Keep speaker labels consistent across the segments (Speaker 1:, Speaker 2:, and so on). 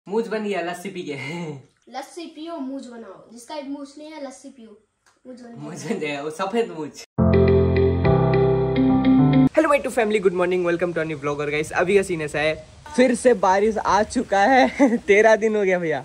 Speaker 1: मूंछ बन गया लस्सी पी के।
Speaker 2: लस्सी पियो मूंछ बनाओ, जिसका मूंछ नहीं है लस्सी पियो मूंछ
Speaker 1: बन जाएगा, वो सफेद मूंछ। Hello my tube family, good morning, welcome to अन्य ब्लॉगर गाइस। अभी का सीन ऐसा है, फिर से बारिश आ चुका है। 13 दिन हो गया भैया,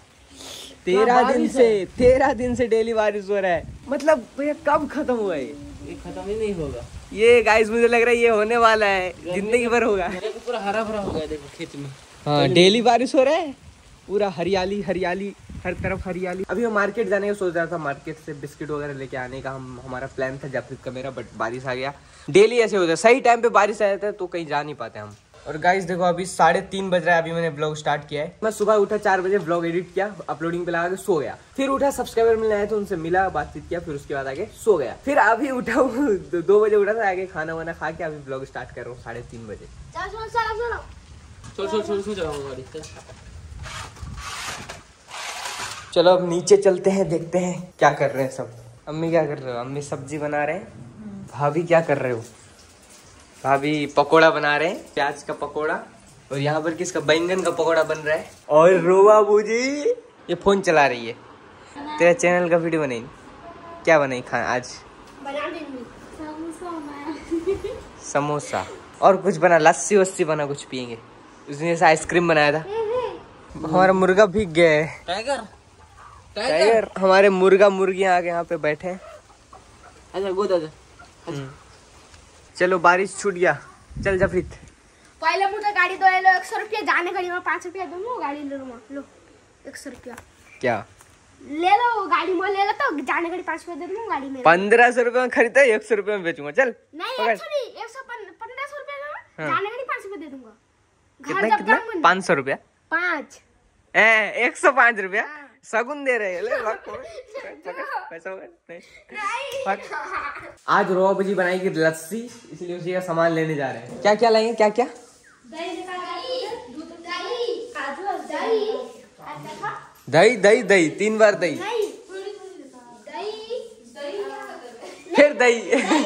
Speaker 1: 13 दिन से डेली बारिश हो रहा है। मतलब भैया कब खत्म हुआ है? ये खत्म ही नहीं होगा ये गाइस। मुझे लग रहा है ये होने वाला है, जिंदगी भर होगा।
Speaker 3: पूरा हरा भरा हो गया देखो खेत में।
Speaker 1: हाँ, डेली बारिश हो रहा है, पूरा हरियाली हरियाली, हर तरफ हरियाली। अभी हम मार्केट जाने का सोच रहा था, मार्केट से बिस्किट वगैरह लेके आने का हमारा प्लान था जब का मेरा, बट बारिश आ गया। डेली ऐसे होता है, सही टाइम पे बारिश आ जाता है तो कहीं जा नहीं पाते हम। और गाइस देखो अभी 3:30 बज रहा है, अभी मैंने ब्लॉग स्टार्ट किया है। मैं सुबह उठा 4 बजे, ब्लॉग एडिट किया, अपलोडिंग पे लगा के सो गया। फिर उठा, सब्सक्राइबर मिलने आए तो उनसे मिला, बातचीत किया, फिर उसके बाद आगे सो गया। फिर अभी उठा हूँ 2 बजे उठा था, आगे खाना वाना खा के अभी ब्लॉग स्टार्ट कर रहा हूँ 3:30 बजे। चलो अब नीचे चलते हैं, देखते हैं क्या कर रहे हैं सब। अम्मी क्या कर रहे हो? अम्मी सब्जी बना रहे हैं। भाभी क्या कर रहे हो? भाभी पकोड़ा बना रहे हैं, प्याज का पकोड़ा। और यहाँ पर किसका? बैंगन का पकोड़ा बन रहा है। और रोवा बूजी ये फोन चला रही है। तेरा चैनल का वीडियो बनाई, क्या बनाई खाना आज? समोसा और कुछ बना, लस्सी वस्सी बना, कुछ पियेंगे। उस दिन ऐसा आइसक्रीम बनाया था। हमारा मुर्गा भीग गया है। टाइगर हमारे मुर्गा मुर्गियां आके यहाँ पे बैठे हैं।
Speaker 3: अच्छा गोद आजा।
Speaker 1: चलो बारिश छूट गया, चल जफरीत।
Speaker 2: पहले मुझे गाड़ी दो, लो 100 रुपया, जाने गाड़ी में 5 रुपया दूंगा, गाड़ी ले लूंगा। लो 100 रुपया
Speaker 1: क्या
Speaker 2: ले लो, गाड़ी में ले लो तो जाने गाड़ी 5 रुपया दे दूंगा, गाड़ी में
Speaker 1: 1500 रुपये में खरीदा, 100 रुपये में बेचूंगा। चल
Speaker 2: नहीं 115 रुपया
Speaker 1: हाँ।
Speaker 2: जाने गाड़ी 5 रुपया दे दूंगा।
Speaker 1: कितना? 500 रुपया?
Speaker 2: 5
Speaker 1: 105 रुपया सगुन दे रहे हैं। आज रोवा बजी बनाएगी लस्सी, इसलिए उसी का सामान लेने जा रहे हैं। क्या क्या लाएंगे? क्या क्या? दही दही दही, 3 बार दही, फिर दही।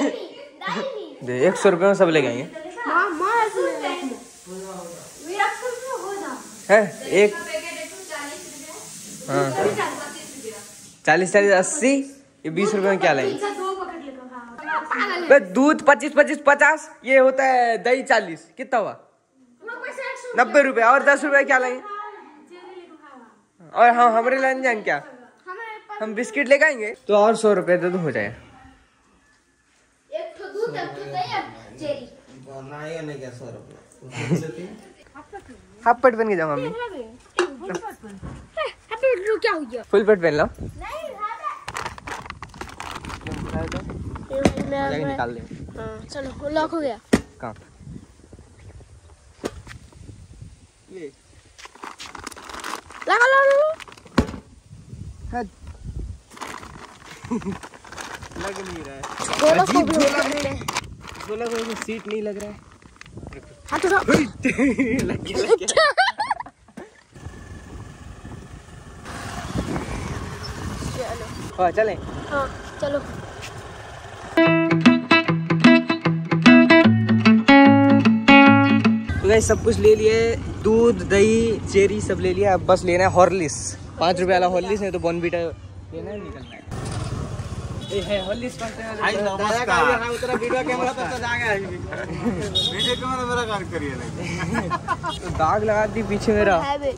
Speaker 1: 100 रुपये में सब ले गए हैं। एक 40 80, ये 20 रुपए में क्या लाएंगे? दूध 25 50, ये होता है दही 40, कितना हुआ? 90 रुपए। और 10 रुपए क्या लाएंगे? और हाँ, हमारे लाने जाएंगे क्या? हम बिस्किट लेके आएंगे तो और 100 रुपए दे दो, हो जाएगा। हाफ पेट बन के जाऊँ मम्मी,
Speaker 2: क्या हो गया?
Speaker 1: फुल पेट पहन लो, निकाल दे।
Speaker 2: हाँ, चलो लॉक हो गया।
Speaker 1: कहाँ?
Speaker 2: लगा लो।
Speaker 1: लग नहीं रहा है,
Speaker 2: अजीब
Speaker 1: झोला को सीट नहीं लग रहा है।
Speaker 2: हाथ उठाओ।
Speaker 1: लग गया। हाँ चलें।
Speaker 2: हाँ चलो।
Speaker 1: तो गाइस सब कुछ ले लिए, दूध दही चेरी सब ले लिया। अब बस लेना है हॉर्लिक्स, 5 रुपए वाला हॉर्लिक्स, नहीं तो बॉर्नवीटा लेना है, निकलना है। हॉर्लिक्स तो दाग लगा दी पीछे मेरा।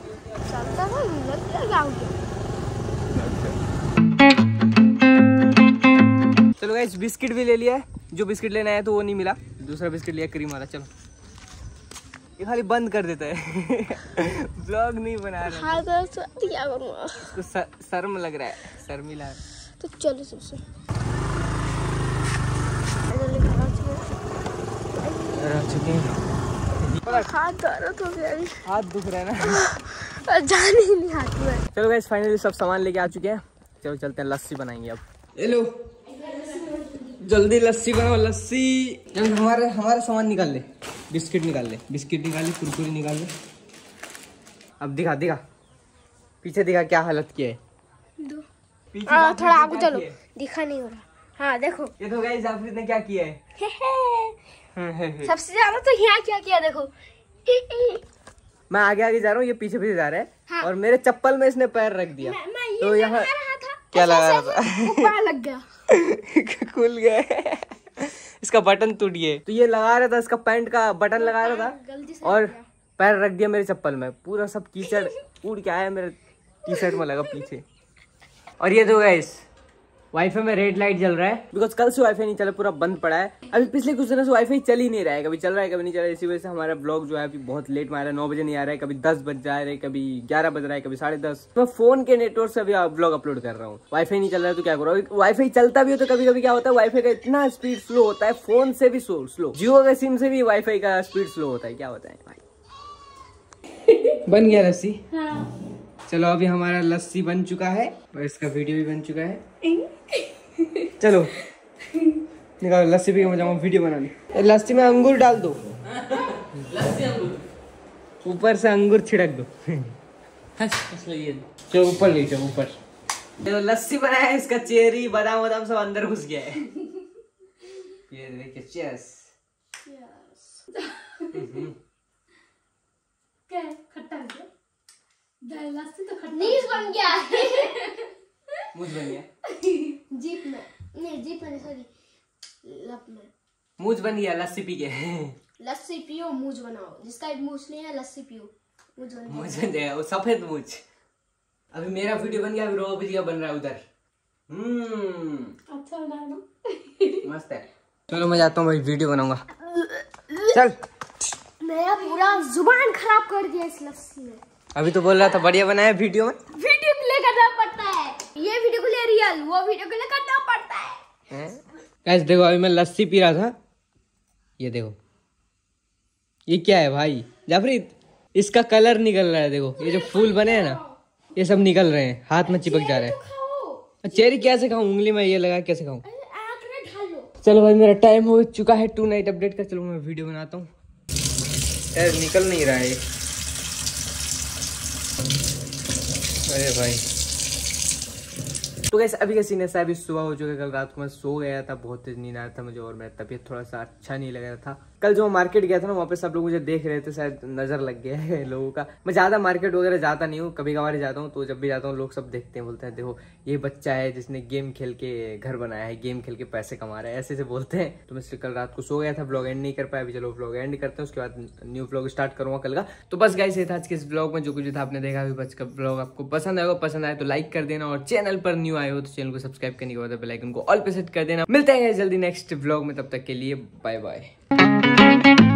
Speaker 1: चलो गाइस बिस्किट भी ले लिया है, जो बिस्किट लेना है तो वो नहीं मिला, दूसरा बिस्किट लिया क्रीम वाला। चलो ये खाली बंद कर देता है। ब्लॉग नहीं बना रहा है, इसको शर्म लग रहा है, शर्मिला है।
Speaker 2: तो चलो सबसे हाथ दर्द हो गया,
Speaker 1: हाथ दुख रहा है ना।
Speaker 2: जान ही नहीं हाथ में।
Speaker 1: चलो गाइस फाइनली सब सामान लेके आ चुके हैं, चलो चलते हैं, लस्सी बनाएंगे अब। हेलो जल्दी लस्सी बनाओ, लस्सी। जल्दी हमारा सामान निकाल ले, बिस्किट निकाल ले, कुरकुरी निकाल ले। अब दिखा पीछे दिखा, क्या हालत की है।
Speaker 2: थोड़ा आगे चलो, दिखा नहीं हो रहा। हाँ देखो,
Speaker 1: ये तो गाइस जाफरीत ने क्या किया है।
Speaker 2: सबसे ज्यादा तो यहाँ क्या किया देखो।
Speaker 1: मैं आगे आगे जा रहा हूँ, ये पीछे पीछे जा रहा है।
Speaker 2: हाँ।
Speaker 1: और मेरे चप्पल में इसने पैर रख दिया।
Speaker 2: मैं ये
Speaker 1: तो यहाँ
Speaker 2: रहा था,
Speaker 1: क्या लगा
Speaker 2: ऐसे
Speaker 1: रहा था?
Speaker 2: ऊपर लग गया।
Speaker 1: खुल गया। इसका बटन टूट गया। तो ये लगा रहा था, इसका पैंट का बटन लगा रहा था
Speaker 2: गलती से
Speaker 1: और पैर रख दिया मेरे चप्पल में। पूरा सब कीचड़ उड़ के आया मेरे टी शर्ट में लगा पीछे। और ये तो गाइस वाईफाई में रेड लाइट जल रहा है, बिकॉज कल से वाईफाई नहीं चला, पूरा बंद पड़ा है। अभी पिछले कुछ दिनों से वाईफाई चल ही नहीं रहा है, कभी चल रहा है कभी नहीं चल रहा है। इसी वजह से हमारा ब्लॉग जो है अभी बहुत लेट में आ रहा है, 9 बजे नहीं आ रहा है, कभी 10 बज जा रहा है, कभी 11 बज रहा है, कभी 10:30। मैं फोन के नेटवर्क से अभी ब्लॉग अपलोड कर रहा हूँ। वाईफाई नहीं चल रहा है तो क्या करो। वाईफाई चलता भी हो तो कभी कभी क्या होता है, वाईफाई का इतना स्पीड स्लो होता है, फोन से भी स्लो। जियो का सिम से भी वाईफाई का स्पीड स्लो होता है। क्या होता है भाई। बन गया लस्सी। चलो अभी हमारा लस्सी बन चुका है और इसका वीडियो भी बन चुका है। चलो निकालो, लस्सी पी के मैं जाऊंगा वीडियो बनाने। लस्सी में अंगूर डाल दो, ऊपर से अंगूर छिड़क दो। चलो ऊपर ले जाओ, ऊपर। तो लस्सी बनाया है, इसका चेरी बादाम वादाम सब अंदर घुस गया है। ये देखिए, चीयर्स।
Speaker 2: क्या खट्टा है? लस्सी तो खट्टा नीस बन गया।
Speaker 1: मुझ बन गया
Speaker 2: जीप में नहीं, सॉरी लब में
Speaker 1: मुझ बन गया लस्सी पी के।
Speaker 2: लस्सी पियो मूंछ बनाओ, जिसका मूंछ नहीं है लस्सी पियो मूंछ बन
Speaker 1: मुझ बन गया, वो सफेद मुझ। अभी मेरा वीडियो बन गया, अभी रो भुजिया बन रहा है उधर।
Speaker 2: अच्छा बना ना,
Speaker 1: मस्त है। चलो मैं जाता हूँ भाई, वीडियो बनाऊंगा। चल।
Speaker 2: मेरा पूरा जुबान खराब कर दिया इस लस्सी ने।
Speaker 1: अभी तो बोल रहा था बढ़िया बनाया वीडियो में।
Speaker 2: वीडियो के लिए करना पड़ता है, ये वीडियो के लिए रियल, वो वीडियो के लिए करना पड़ता है।
Speaker 1: गाइस देखो, अभी मैं लस्सी पी रहा था, ये देखो ये क्या है भाई जाफरीत, इसका कलर निकल रहा है। देखो ये जो फूल बने हैं ना, ये सब निकल रहे हैं, हाथ में चिपक जा रहे हैं। चेरी कैसे खाऊं, उंगली में ये लगा कैसे खाऊं? चलो भाई मेरा टाइम हो चुका है 2 नाइट अपडेट का। चलो मैं वीडियो बनाता हूँ। यार निकल नहीं रहा है। अरे भाई तो कैसे अभी का सीन ऐसा, अभी सुबह हो चुका है। कल रात को मैं सो गया था, बहुत तेज नींद आया था मुझे और मेरा तबीयत थोड़ा सा अच्छा नहीं लग रहा था। कल जो मैं मार्केट गया था ना, वहाँ पे सब लोग मुझे देख रहे थे, शायद नजर लग गया है लोगों का। मैं ज्यादा मार्केट वगैरह जाता नहीं हूँ, कभी कभार जाता हूँ। तो जब भी जाता हूँ लोग सब देखते हैं, बोलते हैं देखो ये बच्चा है जिसने गेम खेल के घर बनाया है, गेम खेल के पैसे कमा रहा है, ऐसे से बोलते हैं। तो मैं कल रात को सो गया था, ब्लॉग एंड नहीं कर पाया। अभी चलो ब्लॉग एंड करते हैं, उसके बाद न्यू ब्लॉग स्टार्ट करूँगा कल का। तो बस गाइस ये था आज के इस ब्लॉग में, जो कुछ था आपने देखा। अभी बच का ब्लॉग आपको पसंद आएगा, पसंद आए तो लाइक कर देना, और चैनल पर न्यू आए हो तो चैनल को सब्सक्राइब करने के बाद बेल आइकन को ऑल पे सेट कर देना। मिलते हैं जल्दी नेक्स्ट ब्लॉग में, तब तक के लिए बाय बाय।